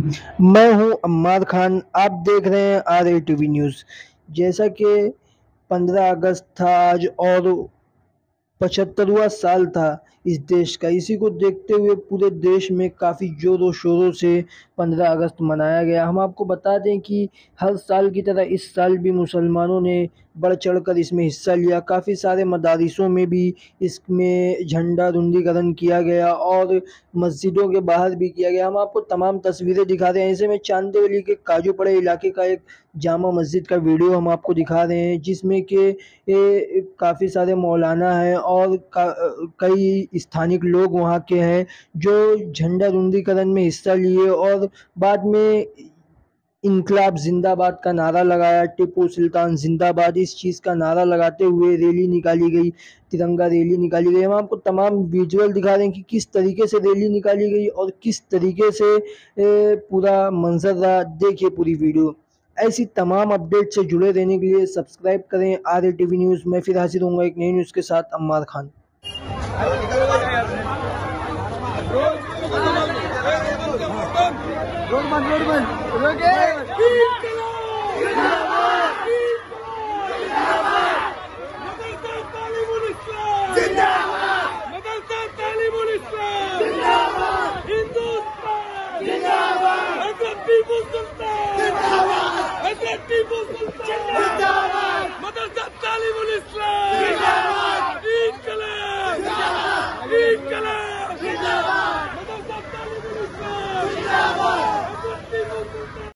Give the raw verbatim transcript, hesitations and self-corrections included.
मैं हूं अम्मार खान। आप देख रहे हैं आर ए टीवी न्यूज़। जैसा कि पंद्रह अगस्त था आज और पचहत्तरवां साल था इस देश का। इसी को देखते हुए पूरे देश में काफ़ी ज़ोरों शोरों से पंद्रह अगस्त मनाया गया। हम आपको बता दें कि हर साल की तरह इस साल भी मुसलमानों ने बढ़ चढ़कर इसमें हिस्सा लिया। काफ़ी सारे मदारिसों में भी इसमें झंडा रुंदीकरण किया गया और मस्जिदों के बाहर भी किया गया। हम आपको तमाम तस्वीरें दिखा रहे हैं। ऐसे में चांदवली के काजूपड़े इलाके का एक जामा मस्जिद का वीडियो हम आपको दिखा रहे हैं, जिसमें कि काफ़ी सारे मौलाना हैं और कई स्थानिक लोग वहाँ के हैं जो झंडा रुंदीकरण में हिस्सा लिए और बाद में इनकलाब जिंदाबाद का नारा लगाया। टीपू सुल्तान जिंदाबाद इस चीज़ का नारा लगाते हुए रैली निकाली गई, तिरंगा रैली निकाली गई। हम आपको तमाम विजुअल दिखा रहे हैं कि किस तरीके से रैली निकाली गई और किस तरीके से पूरा मंजर रहा। देखिए पूरी वीडियो। ऐसी तमाम अपडेट से जुड़े रहने के लिए सब्सक्राइब करें आर ए टीवी न्यूज़। मैं फिर हाजिर होऊंगा एक नई न्यूज़ के साथ। अम्मार खान। टीपू